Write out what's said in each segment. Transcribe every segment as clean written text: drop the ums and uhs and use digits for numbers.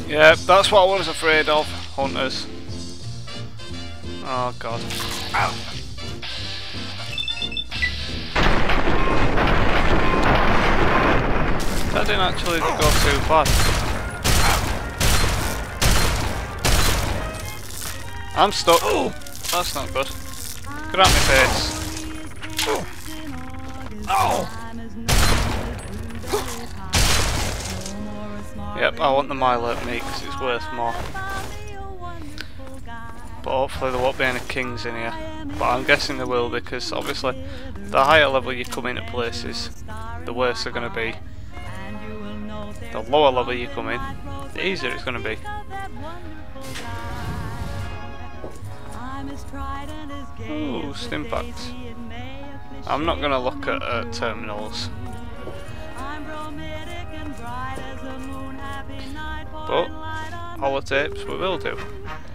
Yeah, that's what I was afraid of, hunters. Oh god. Ow. That didn't actually go too bad. I'm stuck. That's not good. Get out my face. Yep, I want the Milo meat because it's worth more. But hopefully there won't be any kings in here. But I'm guessing there will, because obviously the higher level you come into places, the worse they're going to be. The lower level you come in, the easier it's going to be. Ooh, stim packs. I'm not going to look at terminals. But holotapes we will do.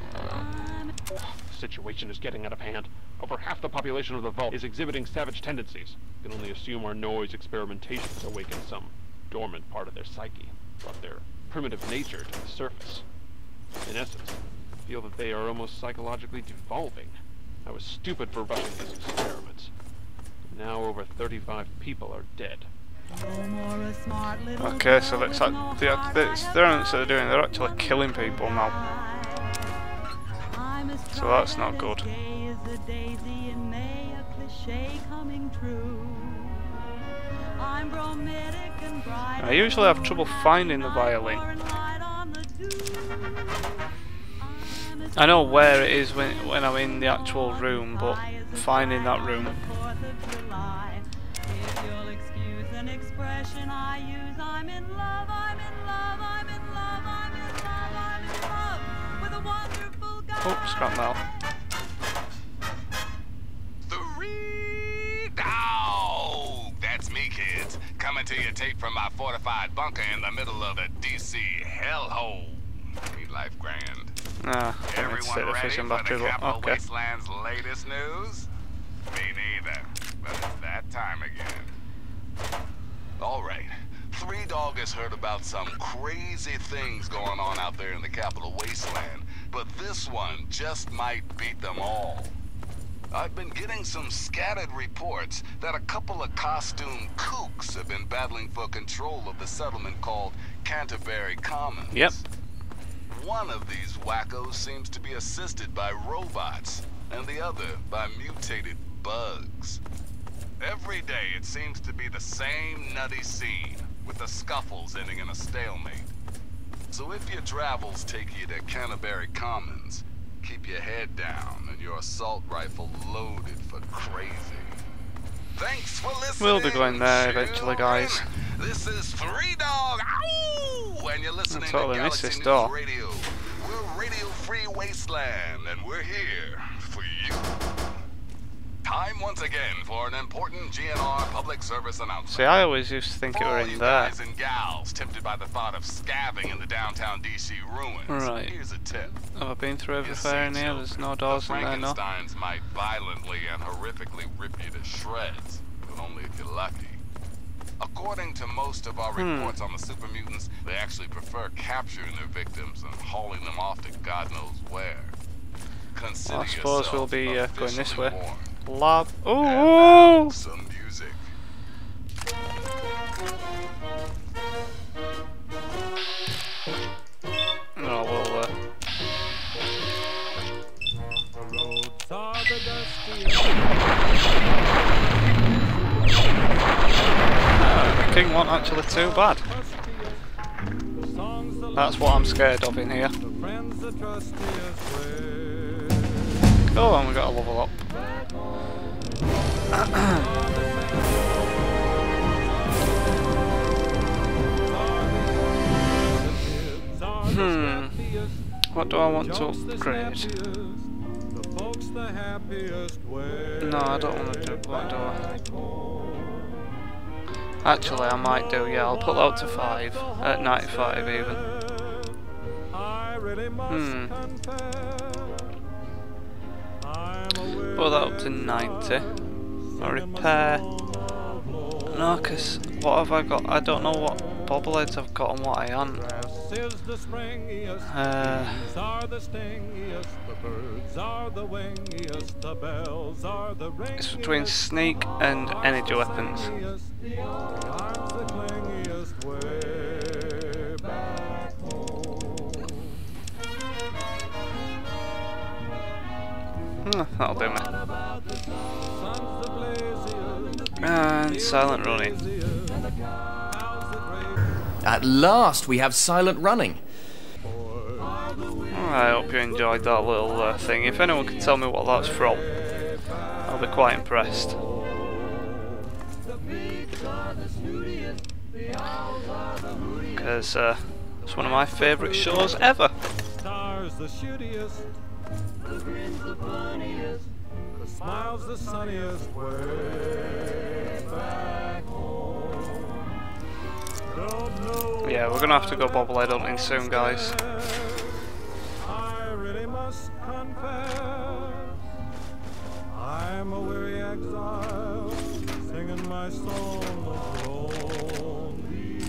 The situation is getting out of hand. Over half the population of the vault is exhibiting savage tendencies. You can only assume our noise experimentations awaken some dormant part of their psyche, brought their primitive nature to the surface. In essence, I feel that they are almost psychologically devolving. I was stupid for rushing these experiments. Now over 35 people are dead. Okay, so that's the experiments that they're doing, they're actually killing people now. So that's not good. I usually have trouble finding the violin. I know where it is when I'm in the actual room, but finding that room. Oh, scrap metal. Three dog! That's me, kids. Coming to you tape from my fortified bunker in the middle of the DC hellhole. Me life grand. Nah, I don't need to set the fishing battery, but okay. Wasteland's latest news? Me neither, but it's that time again. Alright, Three Dog has heard about some crazy things going on out there in the capital wasteland, but this one just might beat them all. I've been getting some scattered reports that a couple of costume kooks have been battling for control of the settlement called Canterbury Commons. Yep. One of these wackos seems to be assisted by robots, and the other by mutated bugs. Every day it seems to be the same nutty scene, with the scuffles ending in a stalemate. So if your travels take you to Canterbury Commons, keep your head down and your assault rifle loaded for crazy. Thanks for listening. We'll be going there eventually, guys. This is Three Dog. Ow! And you're listening to totally missed Galaxy this News door. Radio. We're Radio Free Wasteland, and we're here for you. Time once again for an important GNR public service announcement. See, I always used to think it were For in you there. guys and gals tempted by the thought of scavenging in the downtown DC ruins, Right. here's a tip. Have I been through everywhere in here? There's no doors in there, no? Frankensteins might violently and horrifically rip you to shreds, but only if you're lucky. According to most of our reports on the super mutants, they actually prefer capturing their victims and hauling them off to God knows where. Consider I suppose we'll yourself be going this officially way. warned. Lab. And now, Ooh! some music. No, we'll The roads are the dustiest. the king wasn't actually too bad. That's what I'm scared of in here. The friends the trustiest way. Oh, and we got a level up. What do I want to upgrade? The folks the happiest way. No, I don't want to do what do I? Actually, I might do, yeah, I'll put that up to 5, at 95 even. Put that up to 90. A repair. No, because what have I got? I don't know what bobbleheads I've got and what I haven't. Grass is the springiest, leaves are the stingiest, the birds are the wingiest, the bells are the ringiest. It's between sneak and energy weapons. The arms the clingiest, way back home. That'll do me. Sun's the blaziest, And silent running. At last, we have silent running. I hope you enjoyed that little thing. If anyone can tell me what that's from, I'll be quite impressed. Because it's one of my favourite shows ever. stars the shootiest, the grin's the funniest, the smile's the sunniest, way back home. Don't know. Yeah, we're gonna have to go bobblehead hunting soon, guys. I really must confess, I'm a weary exile, singing my song of loneliness.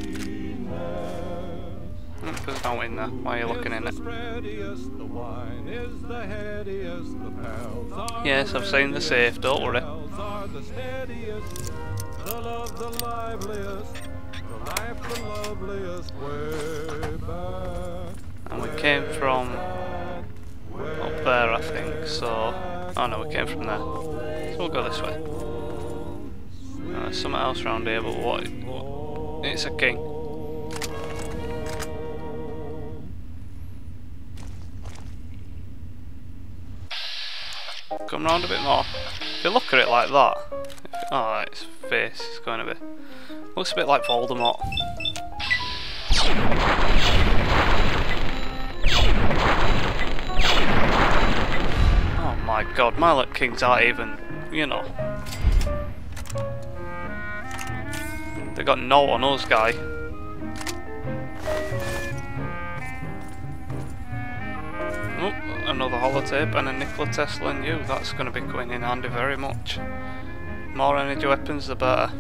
There's no in there. Why are you looking in it? The wine is the headiest, the pals are Yes, I've seen the safe, don't worry. are the steadiest, the love the liveliest, the life the loveliest, way back. And we came from up there, I think, so... Oh no, we came from there. So we'll go this way. There's something else around here, but what? It's a king. Come round a bit more. If you look at it like that... Oh, its face is going a bit... Looks a bit like Voldemort. Oh my god, my little kings aren't even, you know. They got no on us, guy. Oh, another holotape and a Nikola Tesla and you. That's going to be coming in handy very much. More energy weapons, the better.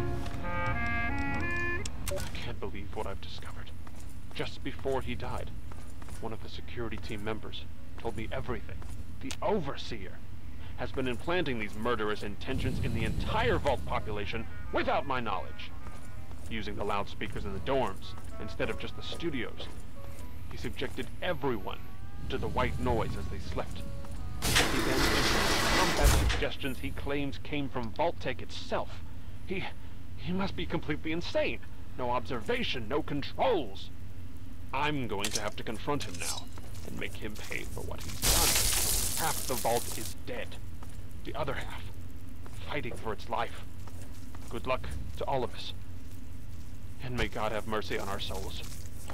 I can't believe what I've discovered. Just before he died, one of the security team members told me everything. The Overseer has been implanting these murderous intentions in the entire Vault population without my knowledge. Using the loudspeakers in the dorms instead of just the studios. He subjected everyone to the white noise as they slept. He then implemented combat suggestions he claims came from Vault Tech itself. He must be completely insane. No observation, no controls. I'm going to have to confront him now and make him pay for what he's done. Half the Vault is dead. The other half, fighting for its life. Good luck to all of us. And may God have mercy on our souls.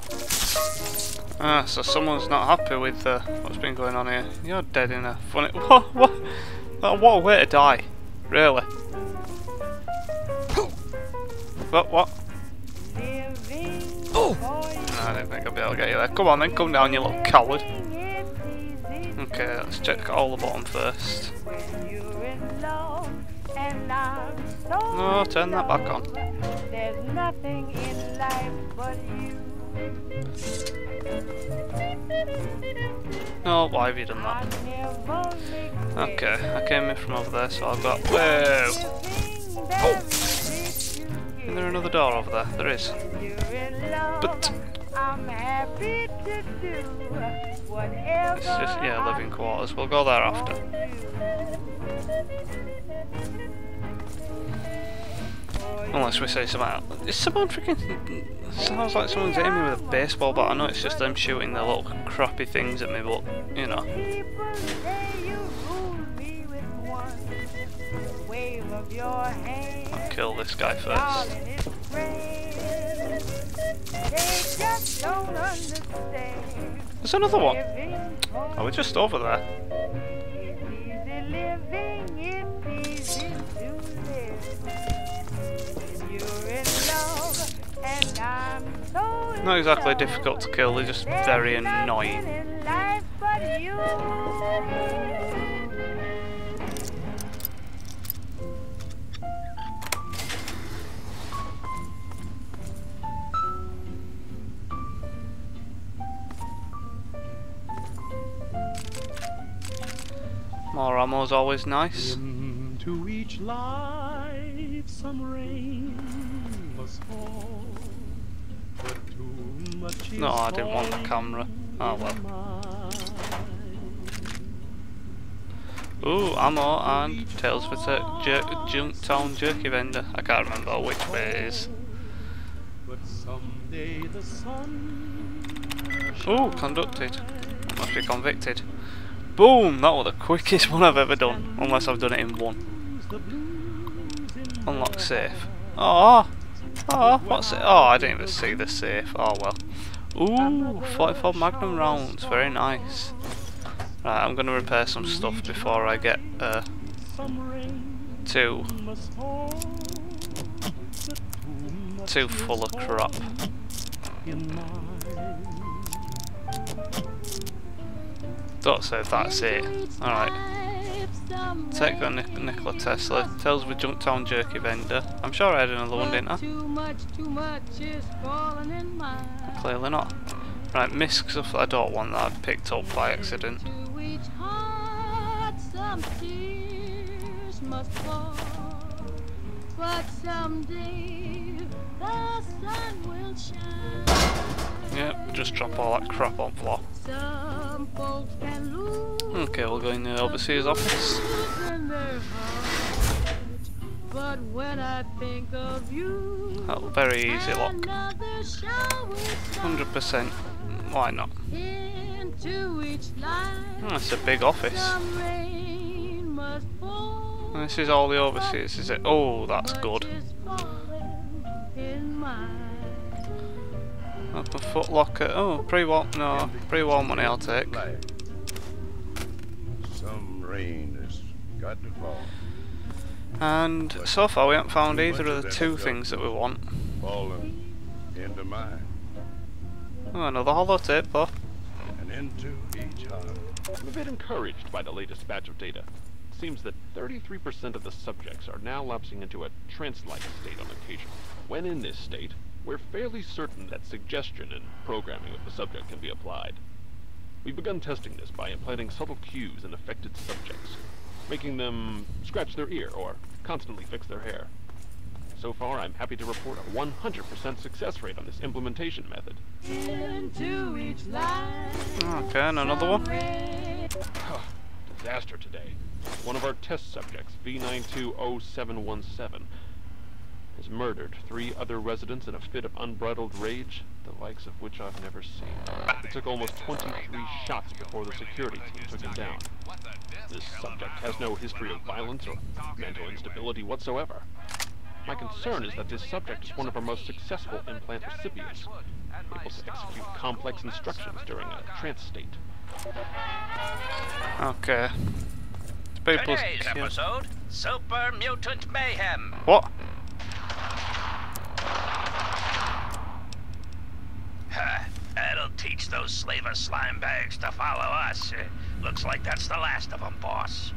Ah, so someone's not happy with what's been going on here. You're dead in a funny... What a way to die. Really. What? Oh! No, I didn't think I'd be able to get you there. Come on then, come down, you little coward. Okay, let's check all the bottom first. No, turn that back on. There's nothing in life but you. No, why have you done that? Okay, I came in from over there, so I've got... Whoa! Oh! Is there another door over there? There is. But... It's just, yeah, living quarters. We'll go there after. Unless we say something else. Is someone freaking... Sounds like someone's aiming with a baseball bat. I know it's just them shooting their little crappy things at me, but, you know. I'll kill this guy first. There's another one. Oh, we're just over there. Not exactly difficult to kill, they're just very annoying. More ammo's always nice. Into each life some rain must fall, but too much is No, I didn't want the camera. Oh well. Ooh, ammo and Tales for Junktown Jerky Vendor. I can't remember which way it is. But someday the sun Ooh, conducted. Must be convicted. Boom! That was the quickest one I've ever done. Unless I've done it in one. Unlock safe. Oh! Oh, what's it? Oh, I didn't even see the safe. Oh well. Ooh, 44 Magnum rounds. Very nice. Right, I'm going to repair some stuff before I get too full of crap. Don't say that's it. Alright. Take the Nikola Tesla. Tales of a Junktown Jerky Vendor. I'm sure I had another one, didn't I? Clearly not. Right, missed stuff that I don't want that I picked up by accident. Yep, just drop all that crap on floor. Okay, we'll go in the overseer's office. Oh, very easy lock. 100%. Why not? Oh, it's a big office. And this is all the overseers, is it? Oh, that's good. Up a Foot Locker. Oh, pre-war. No, pre-war money I'll take. Some rain has got to fall. And so far we haven't found either of the two things that we want. Falling into mine Oh, another holotape though. and into each heart. I'm a bit encouraged by the latest batch of data. It seems that 33% of the subjects are now lapsing into a trance-like state on occasion. When in this state, we're fairly certain that suggestion and programming of the subject can be applied. We've begun testing this by implanting subtle cues in affected subjects, making them scratch their ear or constantly fix their hair. So far, I'm happy to report a 100% success rate on this implementation method. Okay, and another one. Disaster today. One of our test subjects, V920717, has murdered 3 other residents in a fit of unbridled rage, the likes of which I've never seen. It took almost 23 shots before the security team took him down. This subject has no history of violence or mental instability whatsoever. My concern is that this subject is one of our most successful implant recipients, able to execute complex instructions during a trance state. Okay. Today's episode, Super Mutant Mayhem. What? That'll teach those slaver slime bags to follow us. Looks like that's the last of them, boss.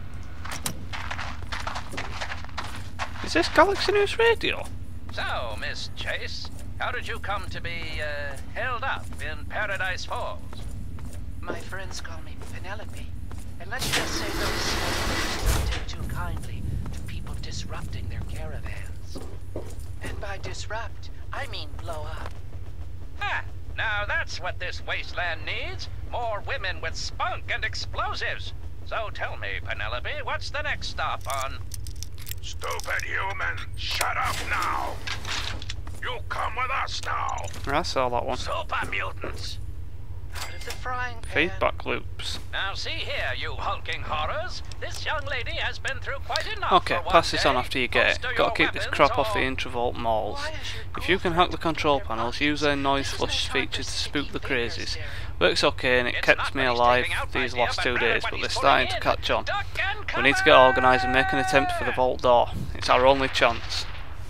Is this Galaxy News Radio? So, Miss Chase, how did you come to be, held up in Paradise Falls? My friends call me Penelope. And let's just say those slavers don't take too kindly to people disrupting their caravans. And by disrupt, I mean blow up. Ha! Now that's what this wasteland needs. More women with spunk and explosives. So tell me, Penelope, what's the next stop on... Stupid human, shut up now. You come with us now. I saw that one. Super mutants. Out of the frying pan. Feedback loops. Now see here, you hulking horrors. This young lady has been through quite enough. Okay, for one pass this on day. after you get it. Holster Gotta your keep this weapons crap off the or- intravault malls. If you can hack the control panels, use their noise flush features to spook the crazies. Works okay and it kept me alive these last 2 days, but they're starting to catch on. We need to get organised and make an attempt for the vault door. It's our only chance.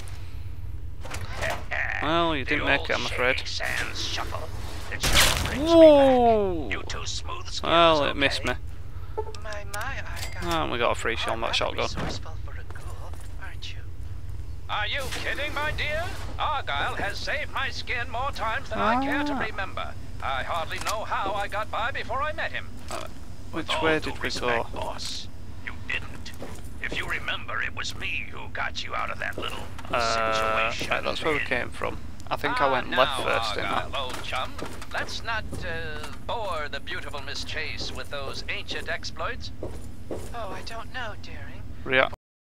Well, you didn't make it, I'm afraid. Whoa! Well, it missed me. And we got a free shot on that shotgun. Are you kidding, my dear? Argyle has saved my skin more times than I care to remember. I hardly know how I got by before I met him. Which With way all did due we respect, go? boss, you didn't. If you remember, it was me who got you out of that little situation. Right, that's where we came from. I think I went left first, didn't I? Old chum, let's not bore the beautiful Miss Chase with those ancient exploits. Oh, I don't know, Daring. Yeah.